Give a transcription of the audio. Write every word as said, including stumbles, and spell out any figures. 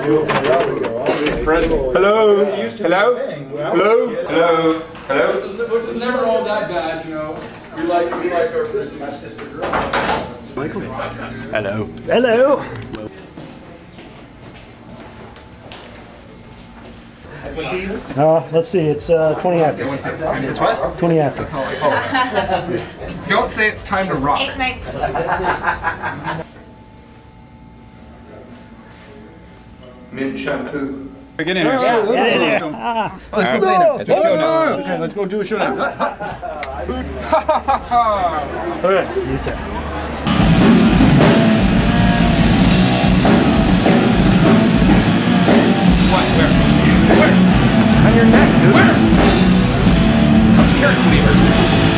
Hello? Hello? Hello? Hello? Hello? Which is never all that bad, you know. We like, we like our, this is my sister girl. Michael? Hello? Hello? Uh, let's see, it's uh, twenty after. It's what? twenty after. Oh. Don't say it's time to rock. Eight nights. Mint shampoo. Get in here. Yeah, get in there. Ah. Let's go play now. Let's do a showdown. Let's go do a showdown. Okay, you said. What? Where? Where? On your neck, dude. Where? I'm scared of lemurs.